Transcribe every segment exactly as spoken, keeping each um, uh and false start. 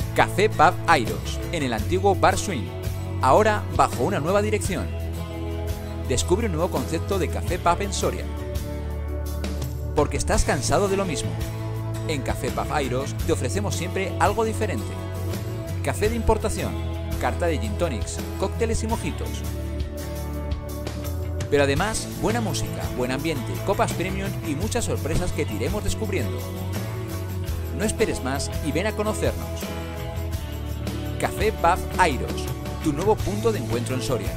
Café Pub Airos, en el antiguo Bar Swing, ahora bajo una nueva dirección. Descubre un nuevo concepto de café pub en Soria. Porque estás cansado de lo mismo. En Café Pub Airos te ofrecemos siempre algo diferente. Café de importación, carta de gin tonics, cócteles y mojitos. Pero además, buena música, buen ambiente, copas premium y muchas sorpresas que te iremos descubriendo. No esperes más y ven a conocernos. Café Pub Airos, tu nuevo punto de encuentro en Soria.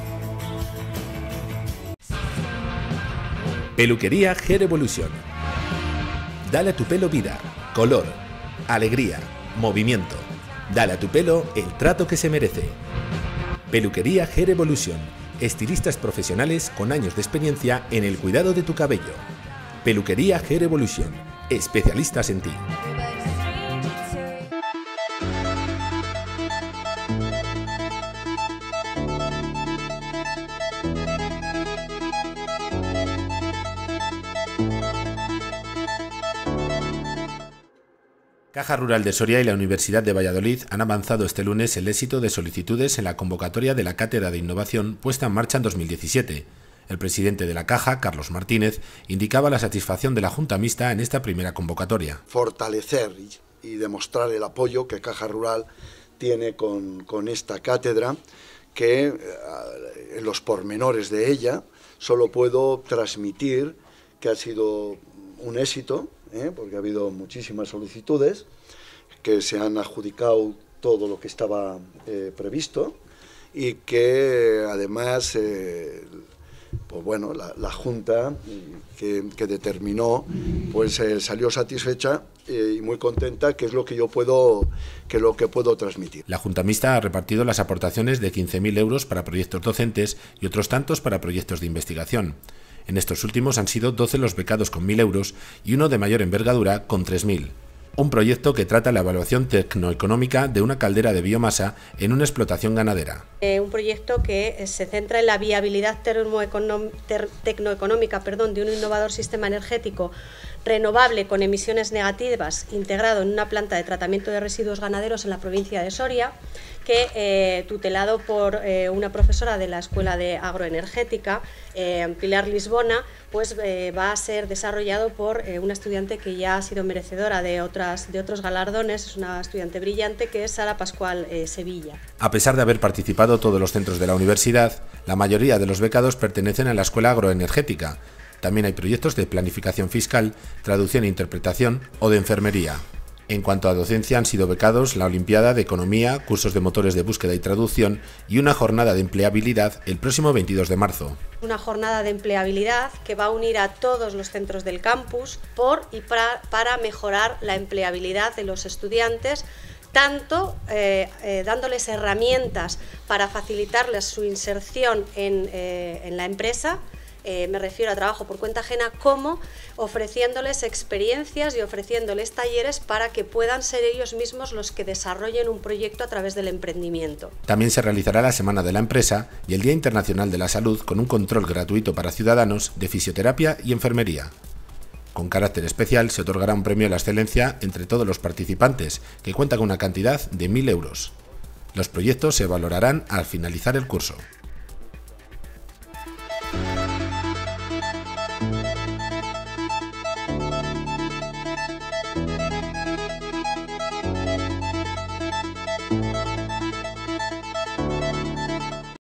Peluquería Hair Evolution. Dale a tu pelo vida, color, alegría, movimiento. Dale a tu pelo el trato que se merece. Peluquería Hair Evolution. Estilistas profesionales con años de experiencia en el cuidado de tu cabello. Peluquería Hair Evolution. Especialistas en ti. Caja Rural de Soria y la Universidad de Valladolid han avanzado este lunes el éxito de solicitudes en la convocatoria de la Cátedra de Innovación puesta en marcha en dos mil diecisiete. El presidente de la Caja, Carlos Martínez, indicaba la satisfacción de la Junta Mixta en esta primera convocatoria. Fortalecer y demostrar el apoyo que Caja Rural tiene con, con esta cátedra, que eh, en los pormenores de ella solo puedo transmitir que ha sido un éxito, ¿eh? porque ha habido muchísimas solicitudes, que se han adjudicado todo lo que estaba eh, previsto y que además eh, pues bueno, la, la Junta que, que determinó pues eh, salió satisfecha eh, y muy contenta, que es lo que yo puedo, que lo que puedo transmitir. La Junta Mixta ha repartido las aportaciones de quince mil euros para proyectos docentes y otros tantos para proyectos de investigación. En estos últimos han sido doce los becados con mil euros y uno de mayor envergadura con tres mil. Un proyecto que trata la evaluación tecnoeconómica de una caldera de biomasa en una explotación ganadera. Eh, un proyecto que se centra en la viabilidad tecnoeconómica perdón, de un innovador sistema energético renovable con emisiones negativas integrado en una planta de tratamiento de residuos ganaderos en la provincia de Soria, que eh, tutelado por eh, una profesora de la Escuela de Agroenergética, eh, Pilar Lisbona, pues eh, va a ser desarrollado por eh, una estudiante que ya ha sido merecedora de, otras, de otros galardones, es una estudiante brillante, que es Sara Pascual eh, Sevilla. A pesar de haber participado todos los centros de la universidad, la mayoría de los becados pertenecen a la Escuela Agroenergética. También hay proyectos de planificación fiscal, traducción e interpretación o de enfermería. En cuanto a docencia, han sido becados la Olimpiada de Economía, cursos de motores de búsqueda y traducción y una jornada de empleabilidad el próximo veintidós de marzo. Una jornada de empleabilidad que va a unir a todos los centros del campus por y para, para mejorar la empleabilidad de los estudiantes, tanto eh, eh, dándoles herramientas para facilitarles su inserción en, eh, en la empresa, Eh, me refiero a trabajo por cuenta ajena, como ofreciéndoles experiencias y ofreciéndoles talleres para que puedan ser ellos mismos los que desarrollen un proyecto a través del emprendimiento. También se realizará la Semana de la Empresa y el Día Internacional de la Salud con un control gratuito para ciudadanos de fisioterapia y enfermería. Con carácter especial se otorgará un premio a la excelencia entre todos los participantes, que cuenta con una cantidad de mil euros. Los proyectos se valorarán al finalizar el curso.